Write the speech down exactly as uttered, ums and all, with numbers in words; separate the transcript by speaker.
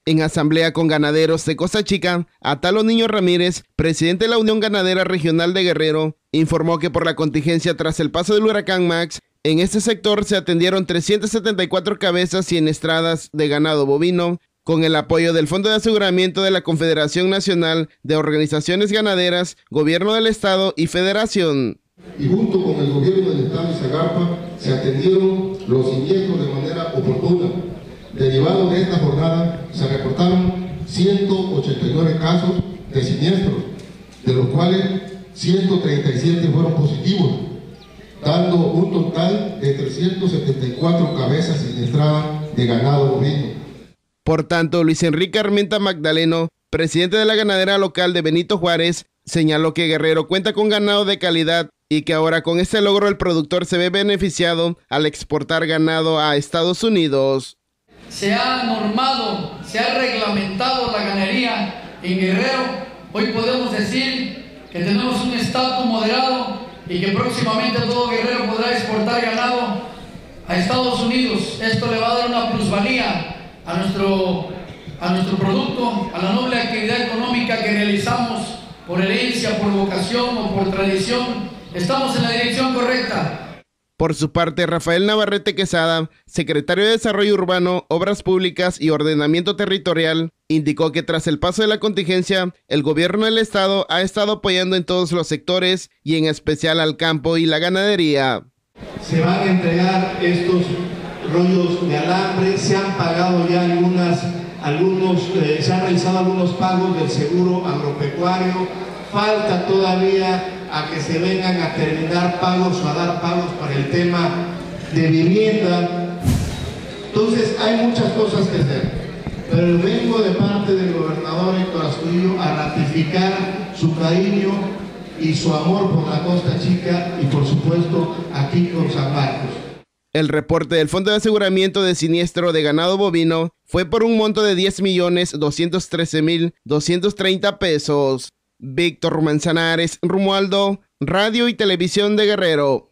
Speaker 1: En asamblea con ganaderos de Costa Chica, Atalo Niño Ramírez, presidente de la Unión Ganadera Regional de Guerrero, informó que por la contingencia tras el paso del huracán Max, en este sector se atendieron trescientas setenta y cuatro cabezas sienestradas de ganado bovino, con el apoyo del Fondo de Aseguramiento de la Confederación Nacional de Organizaciones Ganaderas, Gobierno del Estado y Federación.
Speaker 2: Y junto con el Gobierno del Estado y Zagarpa se atendieron los siniestros de manera oportuna. Derivado de esta jornada se reportaron ciento ochenta y nueve casos de siniestros, de los cuales ciento treinta y siete fueron positivos, dando un total de trescientas setenta y cuatro cabezas siniestradas de ganado bovino.
Speaker 1: Por tanto, Luis Enrique Armenta Magdaleno, presidente de la ganadera local de Benito Juárez, señaló que Guerrero cuenta con ganado de calidad y que ahora con este logro el productor se ve beneficiado al exportar ganado a Estados Unidos.
Speaker 3: Se ha normado, se ha reglamentado la ganadería en Guerrero. Hoy podemos decir que tenemos un estatus moderado y que próximamente todo Guerrero podrá exportar ganado a Estados Unidos. Esto le va a dar una plusvalía a nuestro, a nuestro producto, a la noble actividad económica que realizamos por herencia, por vocación o por tradición. Estamos en la dirección correcta.
Speaker 1: Por su parte, Rafael Navarrete Quesada, secretario de Desarrollo Urbano, Obras Públicas y Ordenamiento Territorial, indicó que tras el paso de la contingencia, el gobierno del estado ha estado apoyando en todos los sectores y en especial al campo y la ganadería.
Speaker 4: Se van a entregar estos rollos de alambre, se han pagado ya algunas, algunos, eh, se han realizado algunos pagos del seguro agropecuario, falta todavía a que se vengan a terminar pagos o a dar pagos para el tema de vivienda. Entonces hay muchas cosas que hacer, pero vengo de parte del gobernador Héctor Astudillo a ratificar su cariño y su amor por la Costa Chica y por supuesto aquí con San Marcos.
Speaker 1: El reporte del Fondo de Aseguramiento de Siniestro de Ganado Bovino fue por un monto de diez millones doscientos trece mil doscientos treinta pesos. Víctor Manzanares, Romualdo, Radio y Televisión de Guerrero.